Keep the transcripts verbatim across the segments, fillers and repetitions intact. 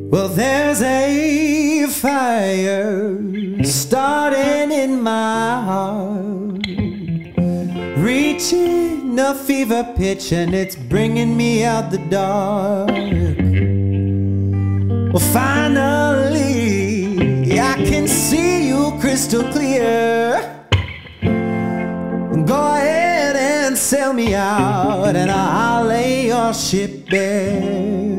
Well, there's a fire starting in my heart, reaching a fever pitch, and it's bringing me out the dark. Well, finally, I can see you crystal clear. Go ahead and sell me out, and I'll lay your ship bare.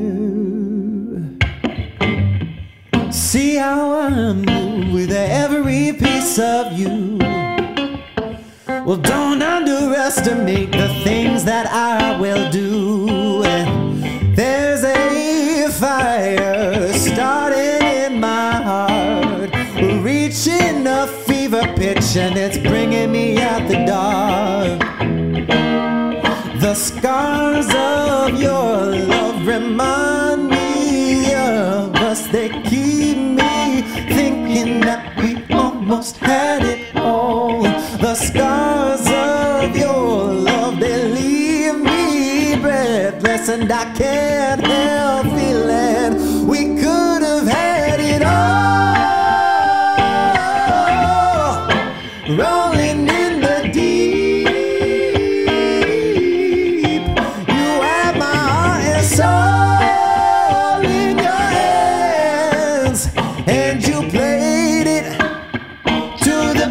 See how I move with every piece of you. Well, don't underestimate the things that I will do. And there's a fire starting in my heart, reaching a fever pitch, and it's bringing me out the dark. The scars of your love remind me of us. They keep me thinking that we almost had it all. The scars of your love, they leave me breathless, and I can't help feeling we could have had it all. Rolling in the deep, you have my heart and soul in your hands, and you played it to the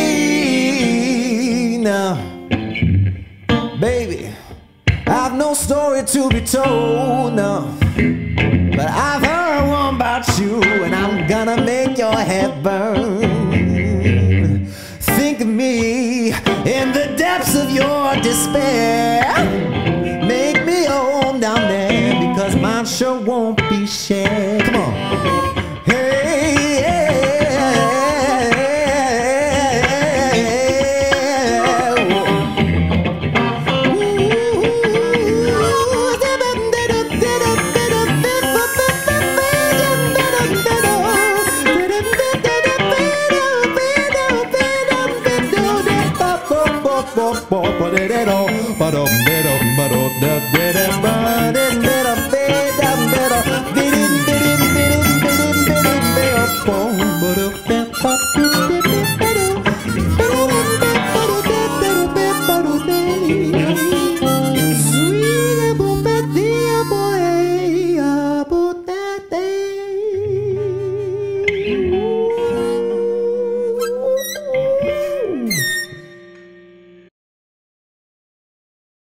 beat. Now, baby, I've no story to be told now, but I've heard one about you, and I'm gonna make your head burn. Think of me in the depths of your despair. Make me home down there, because mine sure won't be shared. Come on. Hey, yeah. Ba-dum-ba-dum, ba-dum-ba-dum, ba-dum-ba-dum, ba-dum-ba-dum.